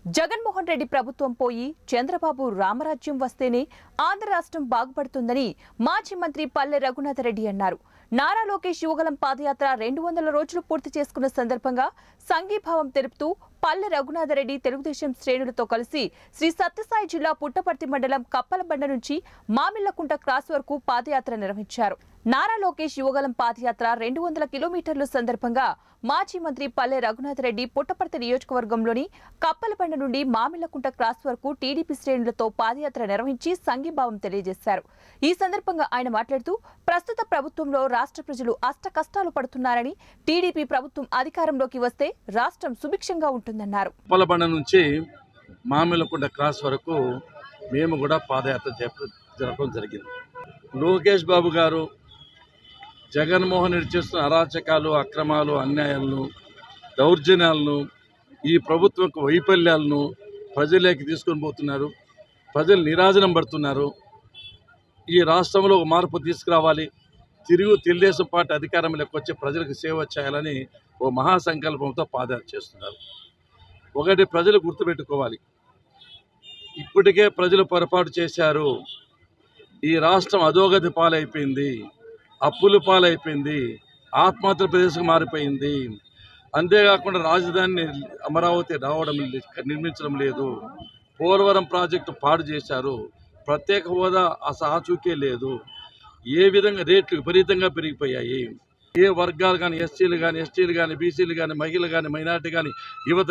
జగన్మోహన్ రెడ్డి ప్రభుత్వం పోయి చంద్రబాబు రామరాజ్యం వస్తేనే ఆంధ్ర రాష్ట్రం బాగుపడుతుందని మాజీ మంత్రి పల్లె రఘునాథ్ రెడ్డి అన్నారు. నారా లోకేష్ యువగలం పాదయాత్ర 200 రోజులు పూర్తి చేసుకున్న సందర్భంగా సంఘీభావం తెలుపుతూ పల్లె రఘునాథ్ రెడ్డి తెలుగుదేశం శ్రేణులతో కలిసి శ్రీ సత్యసాయి జిల్లా పుట్టపర్తి మండలం కప్పలబండ నుంచి మామిళ్లకుంట క్రాస్ వరకు పాదయాత్ర నిర్వహించారు. నారా లోకేష్ యువగలం పాదయాత్ర 200 కిలోమీటర్ల సందర్భంగా మాజీ మంత్రి పల్లె రఘునాథ్ రెడ్డి పుట్టపర్తి నియోజకవర్గంలోని కప్పలబండ నుండి మామిళ్లకుంట క్రాస్ వరకు టీడీపీ శ్రేణులతో పాదయాత్ర నిర్వహించి సంఘీభావం తెలియజేశారు. ఈ సందర్భంగా ఆయన మాట్లాడుతూ ప్రస్తుత ప్రభుత్వంలో రాష్ట్ర ప్రజలు అష్ట కష్టాలు పడుతున్నారని, టీడీపీ ప్రభుత్వం అధికారంలోకి వస్తే రాష్ట్రం సుభిక్షంగా ఉంటుందన్నారు. కప్పలబండ నుంచి మామిళ్లకుంట క్రాస్ వరకు మేము కూడా పాదయాత్ర జరపడం జరిగింది. లోకేష్ బాబు గారు జగన్మోహన్ రెడ్డి చేస్తున్న అరాచకాలు, అక్రమాలు, అన్యాయాలను, దౌర్జన్యాలను, ఈ ప్రభుత్వం వైఫల్యాలను ప్రజల్లోకి తీసుకొని పోతున్నారు. ప్రజలు నిరాజనం పడుతున్నారు. ఈ రాష్ట్రంలో ఒక మార్పు తీసుకురావాలి, తెలుగుదేశం పార్టీ అధికారంలోకి వచ్చి ప్రజలకు సేవ చేయాలని ఓ మహాసంకల్పంతో పాదయాత్ర చేస్తున్నారు. ఒకటి ప్రజలు గుర్తుపెట్టుకోవాలి, ఇప్పటికే ప్రజలు పొరపాటు చేశారు. ఈ రాష్ట్రం అధోగతి పాలైపోయింది, అప్పుల పాలైపోయింది, ఆత్మహత్యల ప్రదేశం మారిపోయింది. అంతేకాకుండా రాజధానిని అమరావతి నిర్మించడం లేదు, పోలవరం ప్రాజెక్టు పాడు చేశారు, ప్రత్యేక హోదా ఆచూకే లేదు. ఏ విధంగా రేట్లు విపరీతంగా పెరిగిపోయాయి. ఏ వర్గాలు కానీ, ఎస్సీలు కానీ, ఎస్టీలు కానీ, బీసీలు కానీ, మహిళలు కానీ, మైనార్టీ కానీ, యువత